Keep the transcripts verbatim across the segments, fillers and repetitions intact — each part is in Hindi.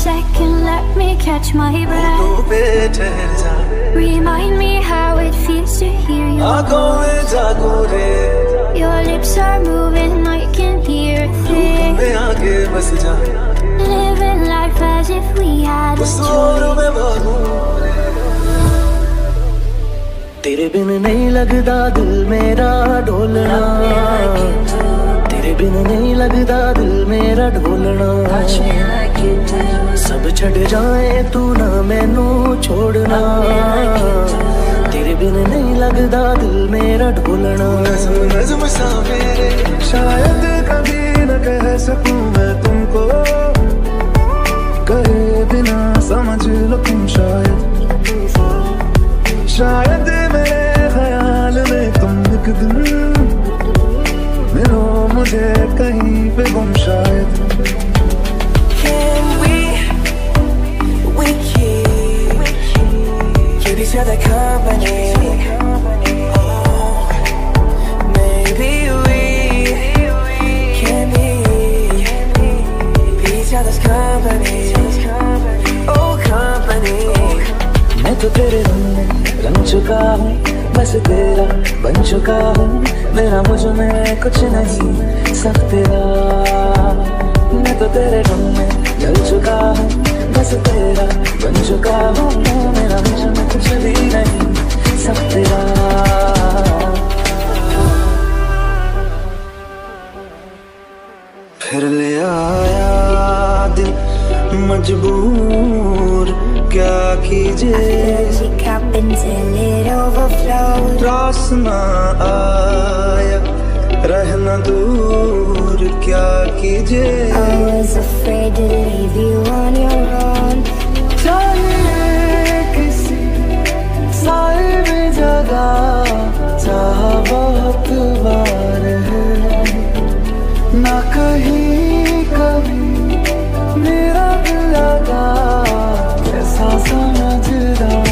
second, let me catch my breath. Remind me how it feels to hear you. Your lips are moving, I can hear things. Living life as if we had a choice. तेरे बिन नहीं लगदा दिल मेरा ढोलना, तेरे बिन नहीं लगदा दिल मेरा ढोलना। सब छड़ जाए तू ना मैनू छोड़ना, तेरे बिन नहीं लगदा दिल मेरा ढोलना। नज़्म सा मेरे शायद कभी न कह सकूं मैं तुमको, कहे बिना समझ लो तुम शायद। शायद मेरे ख्याल में तुम एक दिन मिलो मुझे कहीं पे गुम शायद। Can we, we keep, keep each other company? Oh, maybe we can be, be each other's company. Oh, company. मैं तो तेरे रंग में रंग चुका हूँ, बस तेरा बन चुका हूँ। मेरा मुझ में कुछ नहीं सब तेरा, मैं तो तेरे रंग में जल चुका हूँ, बस तेरा बन चुका हूँ। मेरा मुझ में कुछ भी नहीं सब तेरा। फिर ले आया दिल मजबूर, क्या कीजिए रास ना आया रहना दूर, क्या कीजिए। I was afraid to leave you on your own. चले किसी साहिब जगह जहाँ बहुत बार है, ना कहीं कभी मेरा दिल लगा ऐसा समझदार।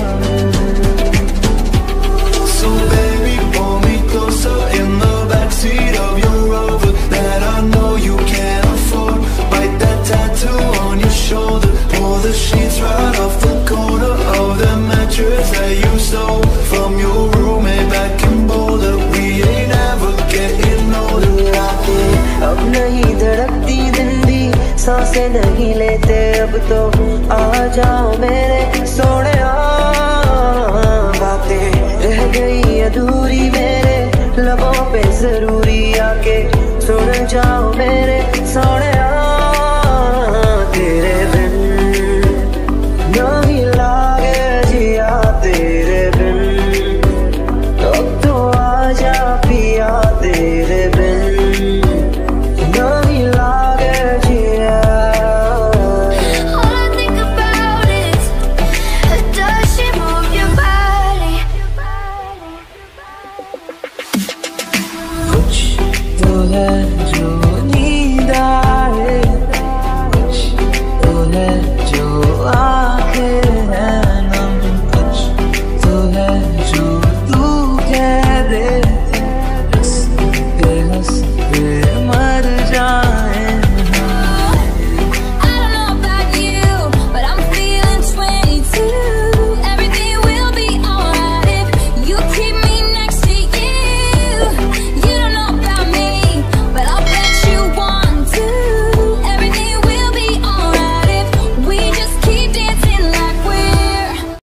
So baby, pull me closer in the backseat of your Rover that I know you can't afford. Bite that tattoo on your shoulder, pull the sheets right off the corner of the mattress that you stole from your roommate back in Boulder. We ain't ever getting older. अब नहीं धड़कती दिन दी सांसें नहीं लेते अब तो, आ जाओ मेरे सोने। बातें रह गई अधूरी मेरे लबों पे जरूरी, आके सुन जाओ मेरे